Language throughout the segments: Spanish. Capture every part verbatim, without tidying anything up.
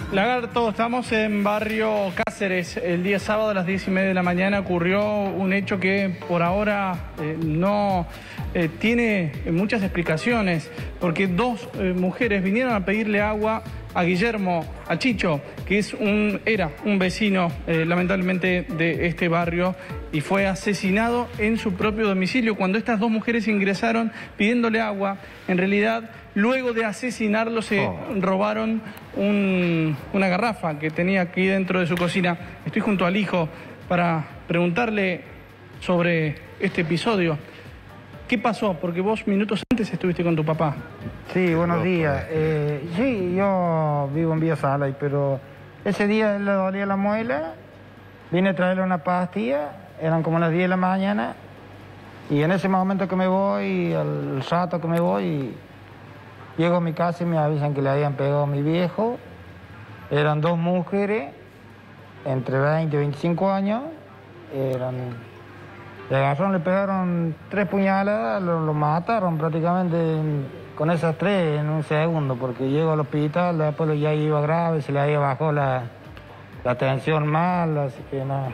Lagarto, estamos en barrio Cáceres. El día sábado a las diez y media de la mañana ocurrió un hecho que por ahora eh, no eh, tiene muchas explicaciones, porque dos eh, mujeres vinieron a pedirle agua a Guillermo, a Chicho, que es un, era un vecino eh, lamentablemente de este barrio, y fue asesinado en su propio domicilio. Cuando estas dos mujeres ingresaron pidiéndole agua, en realidad luego de asesinarlo se oh. robaron un, una garrafa que tenía aquí dentro de su cocina. Estoy junto al hijo para preguntarle sobre este episodio. ¿Qué pasó? Porque vos minutos antes estuviste con tu papá. Sí, buenos días. Eh, sí, yo vivo en Villa Sala, pero ese día él le dolía la muela, vine a traerle una pastilla, eran como las diez de la mañana, y en ese momento que me voy, al rato que me voy, llego a mi casa y me avisan que le habían pegado a mi viejo. Eran dos mujeres, entre veinte y veinticinco años, eran... Le agarraron, le pegaron tres puñaladas, lo, lo mataron prácticamente con esas tres en un segundo, porque llegó al hospital, después ya iba grave, se le había bajado la, la tensión mal, así que no...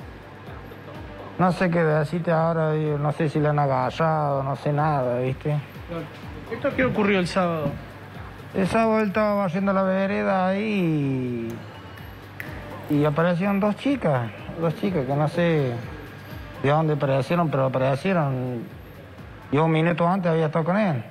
No sé qué decirte ahora, digo, no sé si le han agarrado, no sé nada, ¿viste? ¿Esto qué ocurrió el sábado? El sábado él estaba barriendo la vereda ahí y, y aparecieron dos chicas, dos chicas que no sé de dónde aparecieron, pero aparecieron. Yo un minuto antes había estado con él.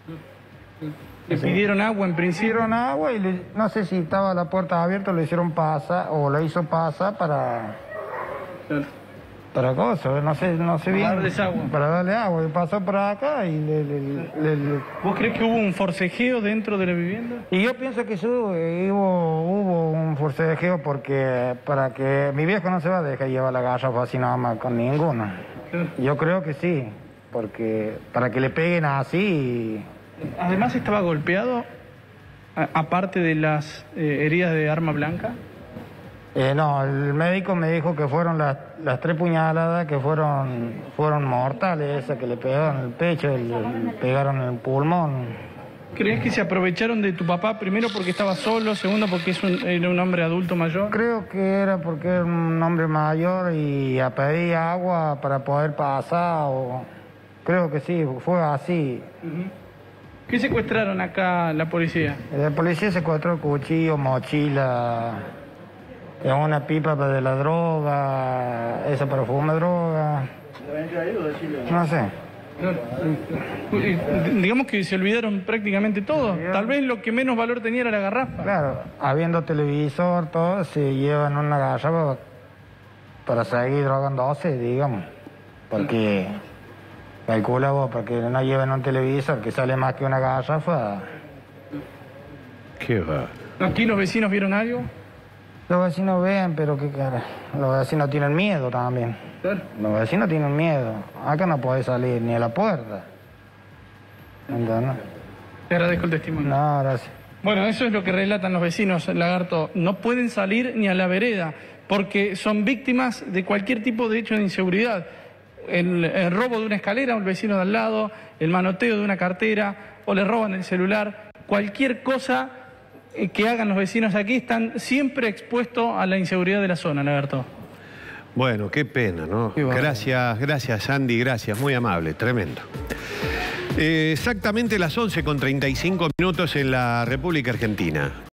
¿Le sí. pidieron agua en principio? Pidieron agua y le, no sé si estaba la puerta abierta, le hicieron pasar, o le hizo pasar para... Claro. Para cosas, no sé, no sé bien. Para darles agua. Para darle agua, y pasó por acá y le, le, le, le... ¿Vos crees que hubo un forcejeo dentro de la vivienda? Y yo pienso que sí, hubo, hubo un forcejeo porque para que mi viejo no se va a dejar llevar la garrafa así nada más con ninguno. Sí. Yo creo que sí, porque para que le peguen así... Además estaba golpeado, a, aparte de las eh, heridas de arma blanca. Eh, no, el médico me dijo que fueron las, las tres puñaladas que fueron, fueron mortales, esas que le pegaron en el pecho, le, le pegaron en el pulmón. ¿Crees que se aprovecharon de tu papá, primero porque estaba solo, segundo porque es un, era un hombre adulto mayor? Creo que era porque era un hombre mayor y a pedir agua para poder pasar, o... creo que sí, fue así. Uh-huh. ¿Qué secuestraron acá la policía? La policía secuestró cuchillo, mochila... una pipa de la droga, esa para fumar droga. No sé. Digamos que se olvidaron prácticamente todo. Tal vez lo que menos valor tenía era la garrafa. Claro, habiendo televisor, todo, se llevan una garrafa para seguir drogándose, digamos. Porque calcula vos, porque no lleven un televisor que sale más que una garrafa. Qué va. ¿Aquí los vecinos vieron algo? Los vecinos ven, pero qué cara. Los vecinos tienen miedo también. Claro. Los vecinos tienen miedo. Acá no podés salir ni a la puerta. ¿Entendés? Te agradezco el testimonio. No, gracias. Bueno, eso es lo que relatan los vecinos, Lagarto. No pueden salir ni a la vereda porque son víctimas de cualquier tipo de hecho de inseguridad. El, el robo de una escalera a un vecino de al lado, el manoteo de una cartera, o le roban el celular. Cualquier cosa que hagan los vecinos aquí están siempre expuestos a la inseguridad de la zona, Lagarto. Bueno, qué pena, ¿no? Qué gracias, gracias, Andy, gracias, muy amable, tremendo. Eh, exactamente las once con treinta y cinco minutos en la República Argentina.